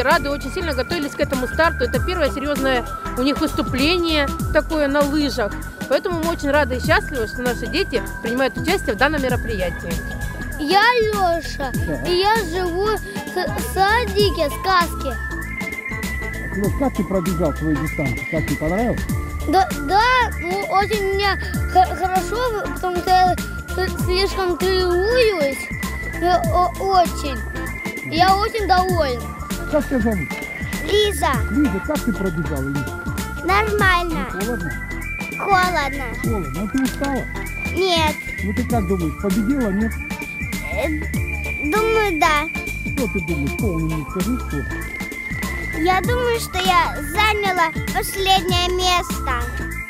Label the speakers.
Speaker 1: рады, очень сильно готовились к этому старту. Это первое серьезное у них выступление такое на лыжах. Поэтому мы очень рады и счастливы, что наши дети принимают участие в данном мероприятии.
Speaker 2: Я Леша, и я живу в садике сказки.
Speaker 3: Леш, как ты пробежал свою дистанцию? Как тебе понравилось?
Speaker 2: Да, ну, очень мне хорошо, потому что я слишком тренируюсь. Очень. Я очень доволен.
Speaker 3: Как тебя зовут?
Speaker 2: Лиза.
Speaker 3: Лиза, как ты пробежала, Лиза?
Speaker 2: Нормально.
Speaker 3: Холодно?
Speaker 2: Холодно.
Speaker 3: Холодно. А ты устала?
Speaker 2: Нет.
Speaker 3: Ну ты как думаешь, победила, нет?
Speaker 2: Думаю, да.
Speaker 3: Что ты думаешь? Полный скажи, что?
Speaker 2: Я думаю, что я заняла последнее место.